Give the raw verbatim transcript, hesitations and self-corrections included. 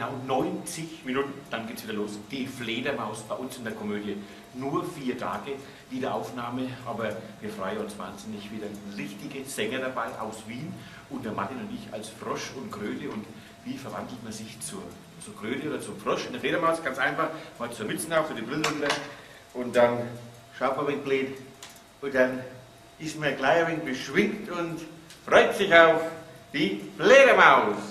genau neunzig Minuten, dann geht es wieder los. Die Fledermaus bei uns in der Komödie. Nur vier Tage Wiederaufnahme, aber wir freuen uns wahnsinnig, wieder richtige Sänger dabei aus Wien und der Martin und ich als Frosch und Kröte. Und wie verwandelt man sich zur, zur Kröte oder zum Frosch? In der Fledermaus ganz einfach, mal zur Mütze auf, so die Brille runter und dann schaut man ein wenig blöd und dann ist man gleich ein wenig beschwingt und freut sich auf die Fledermaus.